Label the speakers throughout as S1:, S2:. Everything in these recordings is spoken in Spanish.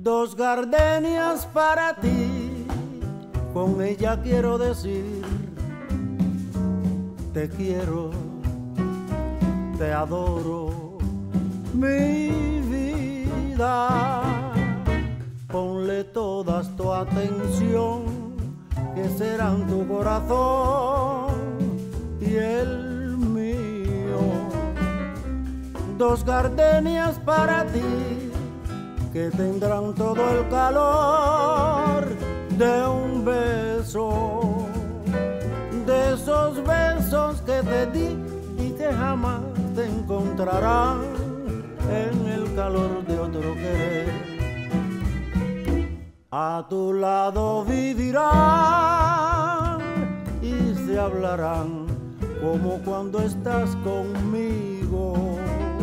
S1: Dos gardenias para ti, con ella quiero decir: te quiero, te adoro, mi vida. Ponle todas tu atención, que serán tu corazón y el mío. Dos gardenias para ti, que tendrán todo el calor de un beso, de esos besos que te di y que jamás te encontrarán en el calor de otro querer. A tu lado vivirán y se hablarán como cuando estás conmigo,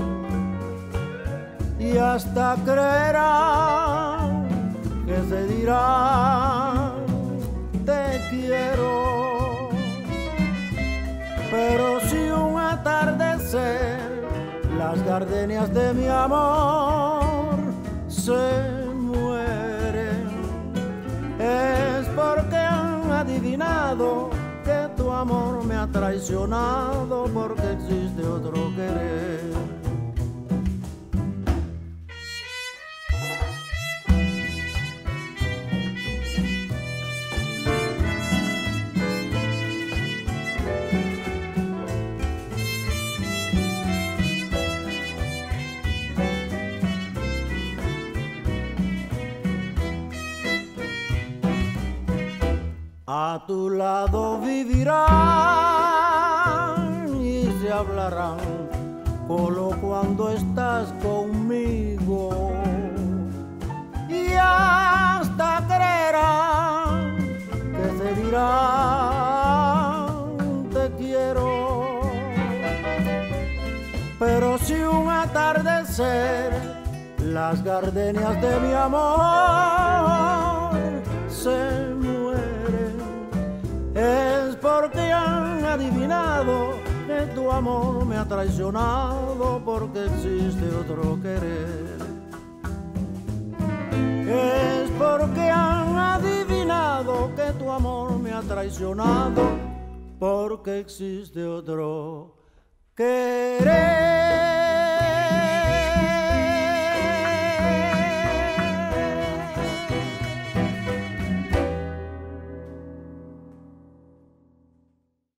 S1: y hasta creerán que se dirán te quiero. Pero si un atardecer las gardenias de mi amor se mueren, es porque han adivinado que tu amor me ha traicionado, porque existe otro querer. A tu lado vivirán y se hablarán solo cuando estás conmigo, y hasta creerán que se dirán te quiero. Pero si un atardecer las gardenias de mi amor se mueren, es porque han adivinado que tu amor me ha traicionado, porque existe otro querer. Es porque han adivinado que tu amor me ha traicionado, porque existe otro querer.